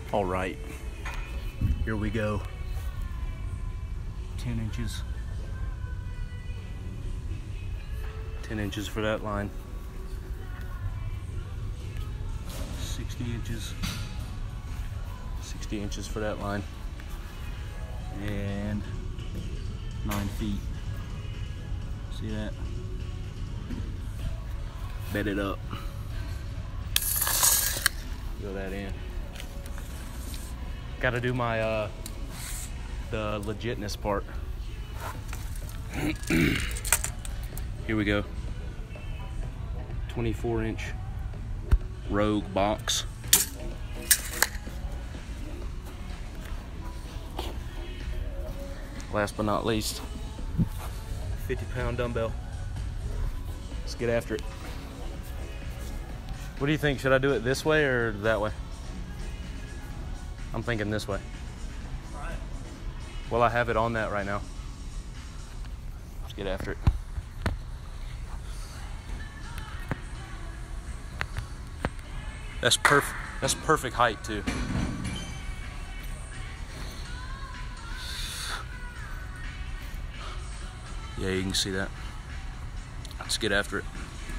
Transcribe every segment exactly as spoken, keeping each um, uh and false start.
All right, here we go. ten inches. ten inches for that line. sixty inches. sixty inches for that line. And nine feet. See that? Bed it up. Throw that in. Got to do my uh, the legitness part. Here we go. twenty-four inch Rogue box. Last but not least, fifty pound dumbbell. Let's get after it. What do you think? Should I do it this way or that way? I'm thinking this way. Well, I have it on that right now. Let's get after it. That's perfect. That's perfect height too. Yeah, you can see that. Let's get after it.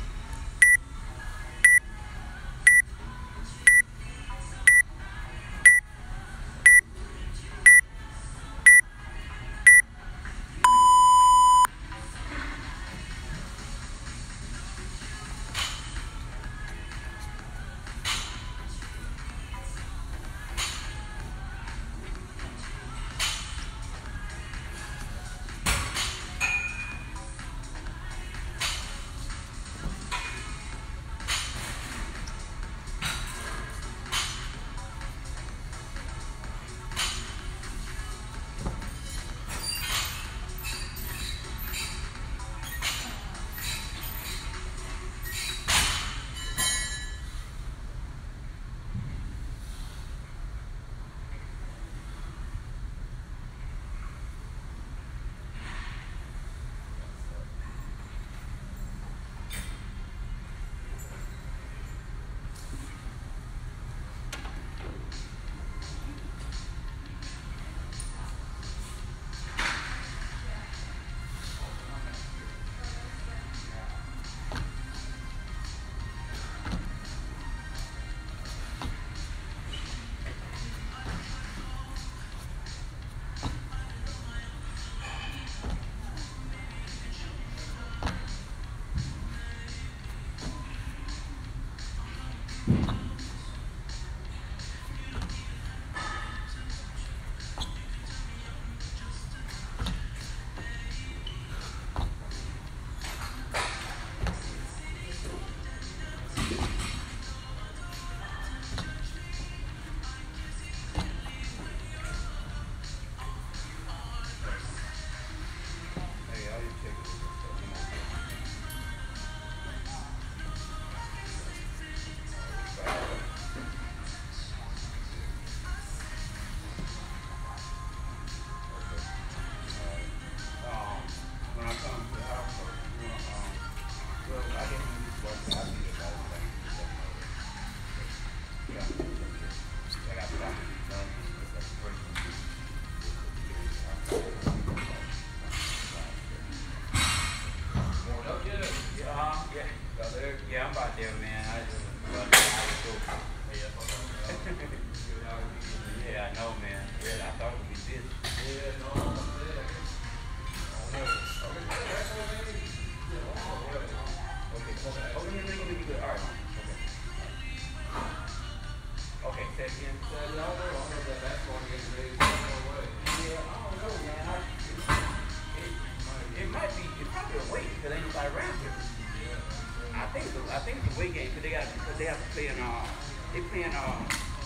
I think it's a weight game because they got because they have to play in uh they playing uh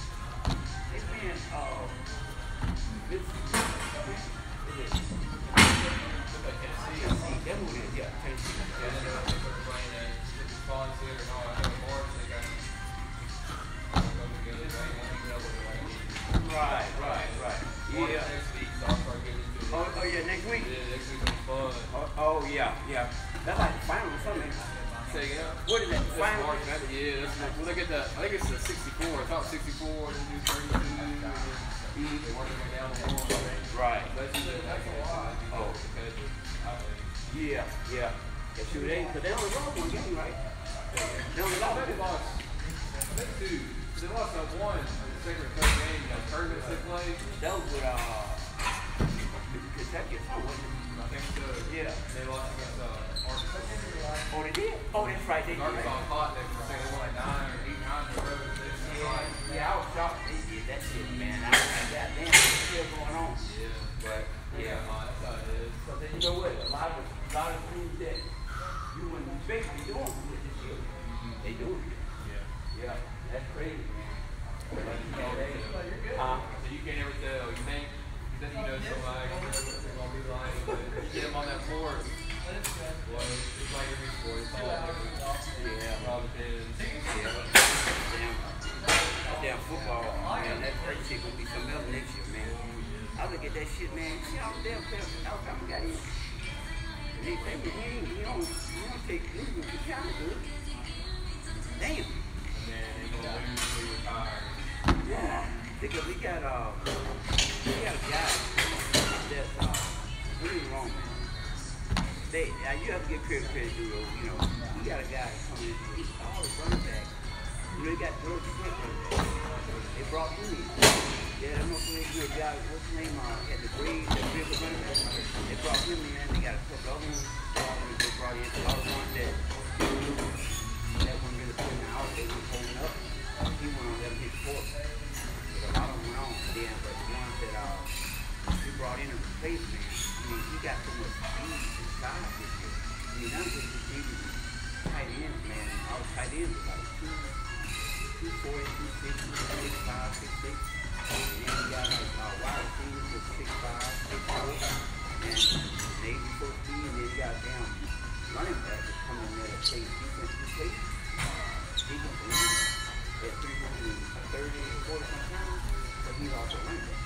they playing uh this Tennessee. That's who it is, yeah, Tennessee. Right, right, right. Yeah. Oh, oh yeah, next week. Yeah, next week will be fun. Oh, oh yeah, yeah. That's like the final or something. Say again? What is that? That's Final? March Madness. Yeah, that's, we'll look at the. I think it's the sixty-four. It's about sixty-four, and do thirty-two, and then they work their way down to one. Right. That's that's a lot. Oh. Yeah, yeah. Yeah, shoot, they, but they only lost one game, right? They only I lost bet they lost. I bet two. They lost that one in the second or third game. You know, tournaments they played. That was with, uh, Kentucky or something, wasn't it? I think so. Yeah. They lost against uh, Arkansas. Oh, they did? Oh, that's right, they did. Arkansas caught them. I think they won like nine or eight, nine in a row. They just Yeah, caught. yeah, I was shocked they did that shit, man. I was like, God damn, what's still going on? Yeah, but yeah, uh, that's how it is. So then, you know what? A lot of, a lot of things that you wouldn't expect to be doing with this shit, they do it. Yeah. Yeah, that's crazy, man. But, you know, they, Uh, so you can't ever tell. You think you think you know somebody, you know what they're gonna be like, but you get them on that floor. Well, it's like every sport. It's all different. yeah, All depends. yeah. Damn, damn football, man. That that shit gonna be something else next year, man. I look at that shit, man. See all the damn players from Alabama got in. They say, man, he ain't, he don't, he don't take losing to count good. Damn. And then they gonna lose when they retire. Yeah, because we got uh, we got a guy that's uh, really wrong, man. They, uh, you have to give credit credit due, you know. We got a guy coming in, he's all the running back. You know, he got George Pitt running back. They brought him in. Yeah, that motherfucker, you know, guy, what's his name? Uh, had the grade, that big running back. They brought him in. They got a couple other ones. They brought in all the ones that that one really putting out. They were holding up. He went on them his court. A lot of them went on then, but the ones that uh, we brought in a replacement, I mean, he got so much speed and size this year. I mean, none of his receivers is tight ends, man. All the tight ends are like two, two forty, two sixty, six five, six six. And then you got like uh, wide receivers with six five, six four, and Navy full speed, and then you got damn running back that's coming in there that plays defense, he plays. He can believe it. At three hundred thirty, forty pounds, but he's also running back.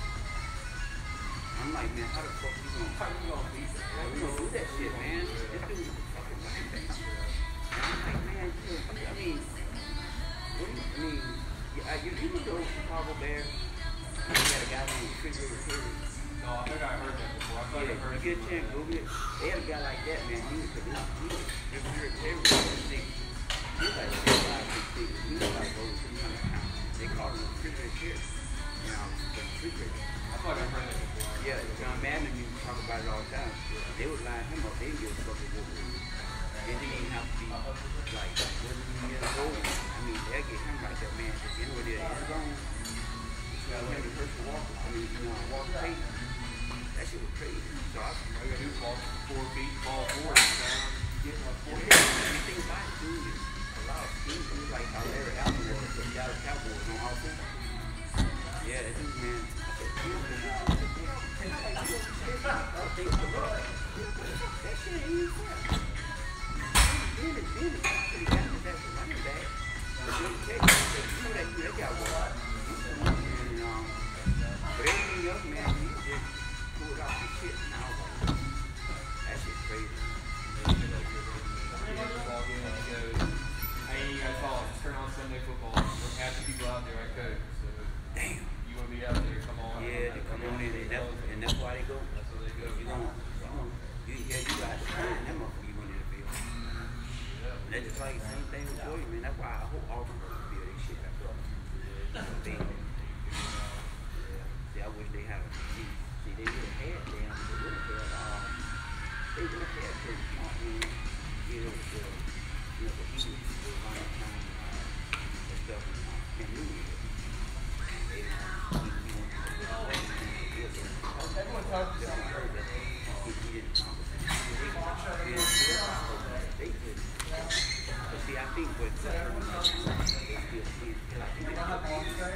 I'm like, man, how the fuck you gonna, how you gonna beat that? How you gonna do that shit, man? This dude is a fucking running back. And I'm like, man, dude, I mean, what do you, I mean, yeah, you, you know those Chicago Bears? You got a guy named Refrigerator Perry. No, I think I heard that before. I thought Yeah, I heard you get a chance, Google it. They had a guy like that, man. He was the Refrigerator Perry was six. He was like six five, six six. He was like over three hundred pounds. They called him Refrigerator Perry. You know, the refrigerator. I thought I heard that before. Yeah, John Madden used to talk about it all the time. They would line him up. They didn't give a fuck what it was. They didn't even have to be like, what years old. I mean, they'll get him right there, man. You know what it is? You know, him and Herschel Walker. I mean, you know, Walker Payton. That shit was crazy. So I, All you gotta do is fall four feet, fall forward, down, get like four yeah, feet. the thing about it, dude, is a lot of teams, he was like how Larry Allen was with the Dallas Cowboys on offense. Yeah, that dude, man. I said, dude, man, I said, dude, like, you know, I think the Lord, that shit ain't even fair. Then it's then it's actually got this as a running back. But then Texas, I said, you know that you that guy was. And, um, but everything else, man, he just pulled off his shit. And I was like, that shit's crazy. Football game, he goes, hey, you guys follow, just turn on Sunday football. We're half the people out there, I coach. So Damn. you wanna be out there, come on. Yeah, they come on in, and that's, and that's why they go. That's where they go. You know, you know, you, yeah, you got to find them motherfuckers you went in the field. Yeah. That's just like the same thing with Jordan, man. That's why I hope Auburn goes to the field. They shit back up. They, yeah. See, I wish they had a see, see they would have had them. They would have had, um, they would have had Coach Martin, you know, the, you know, the Eagles, the Ronald Time, uh, and stuff, and uh, Cam Newton. They didn't have, he, he went to the field. Everyone talks They didn't accomplish it. They they did. But see, I think what they still see, I think they have all the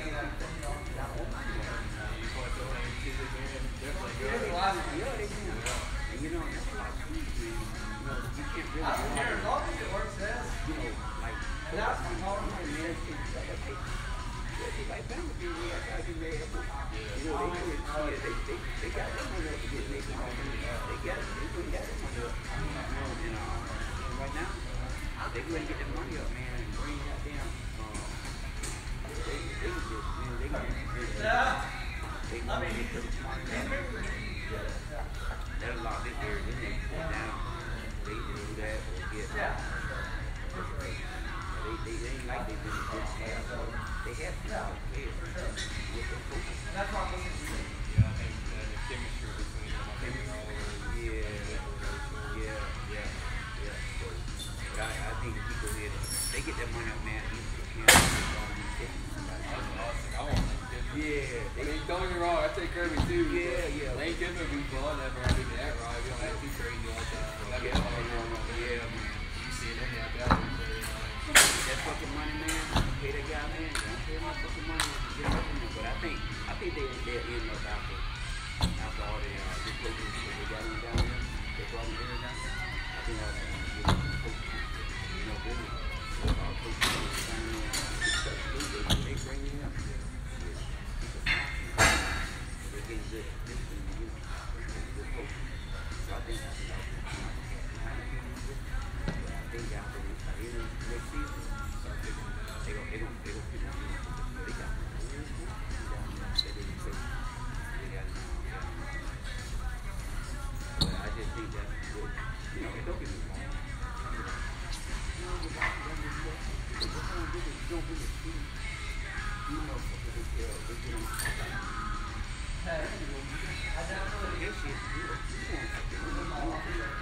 yeah, they can. And you know, that's a lot of things, man. You know, you can't really. I don't care as long as it works best. You know, like that's my home, man. It's like a big. It's like family, you know, I gotta be mad. You know, they could see it. They they they got their money up to get making all money. They got it. They couldn't get their money up. You know, and uh, right now, they couldn't get their money up, man, and bring that down. Um, they, they can just, man, they can just, they can just put it smart down. That'll lock this area, this ain't put down. They just do that or get, they, they, they ain't like they've been in good staff, so they have to not care with the focus. That's what I'm listening to. Yeah, I think uh, the chemistry between them, I think they're all over. Yeah, yeah, yeah, yeah. So, but I, I think if we go ahead and they get that money up, man, these kids can't be fifty somebody. That's awesome. I want Lane Kiffin. Yeah, I they, mean, don't get me wrong, I take Kirby too. Yeah, yeah. Lane Kiffin would be fun. Never I do that right. We don't have too crazy all the time. That'd be yeah, hard. yeah, man. You see them like that. That fucking money, man. Pay that guy, man. Don't pay my fucking money. Get up in there. But I think, I think they they'll end up after, after all the uh, replacements that they got in down there. They brought them in down there. I think I was going to get them to coach. You know, really. So our coach is down there. They, they bring in up. They get good. This thing, you know, good coach. So I think that's enough. I think after the end of next season, they gon' they gon' they gon' pick up. They got they didn't say they got it. But I just think that's good. You know, don't get me wrong. You know, don't really see. You know, they get they get on. This shit is good. You want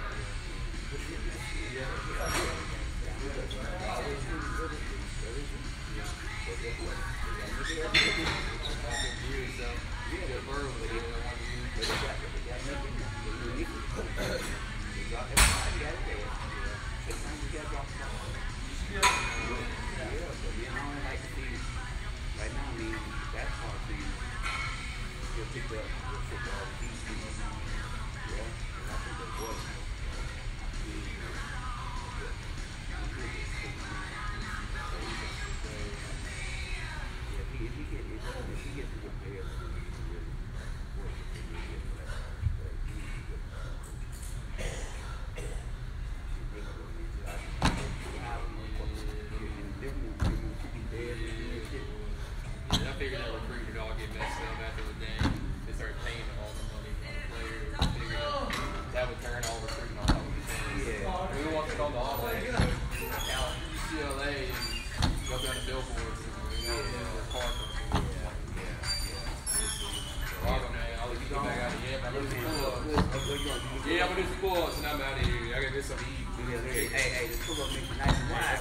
Yeah, I'm gonna do some pull-ups and I'm out of here. I gotta get something to eat. Yeah, hey, hey, hey, the pull-up makes you nice and wide.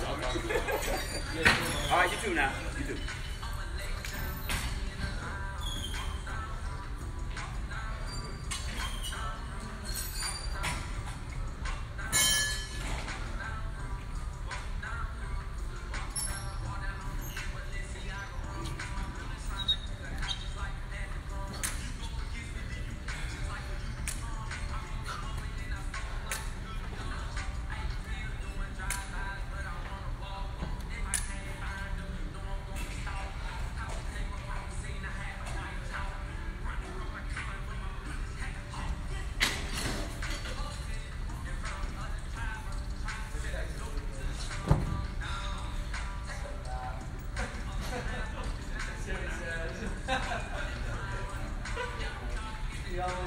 All right, you too now. You too. Y'all